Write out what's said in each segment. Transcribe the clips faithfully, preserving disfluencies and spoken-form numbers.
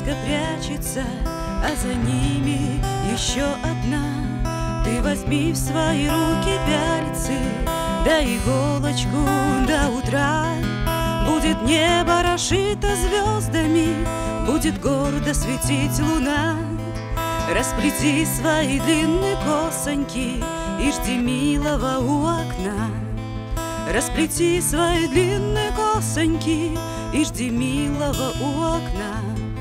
березка прячется, а за ними еще одна. Ты возьми в свои руки пяльцы, да иголочку до утра. Будет небо расшито звездами, будет гордо светить луна. Расплети свои длинные косоньки и жди милого у окна. Расплети свои длинные косоньки и жди милого у окна.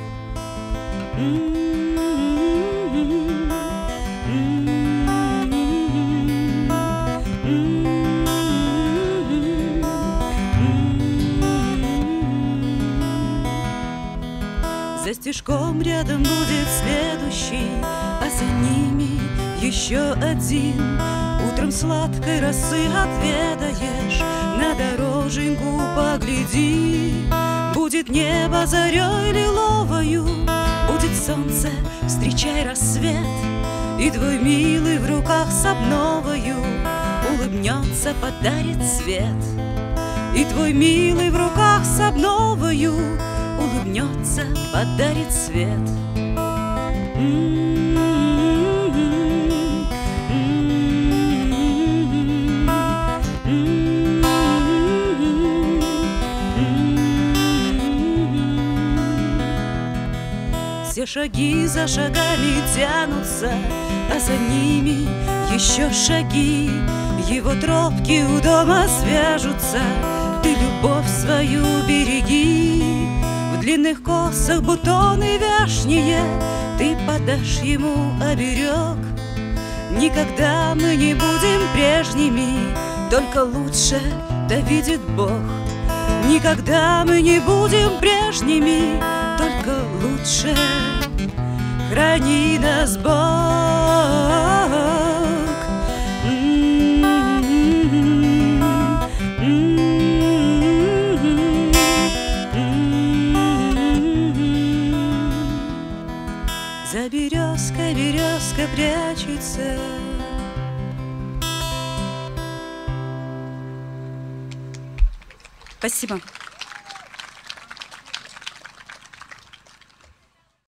За стежком рядом будет следующий, а за ними еще один. Утром сладкой росы отведаешь, на дороженьку погляди. Будет небо зарей лиловою, будет солнце, встречай рассвет. И твой милый в руках с обновою улыбнется, подарит свет. И твой милый в руках с обновою улыбнется, подарит свет. Все шаги за шагами тянутся, а за ними еще шаги. Его тропки у дома свяжутся, ты любовь свою береги. В длинных косах бутоны вешние, ты подашь ему оберег. Никогда мы не будем прежними, только лучше да видит Бог. Никогда мы не будем прежними, только лучше. Храни нас Бог. За березкой березка прячется. Спасибо.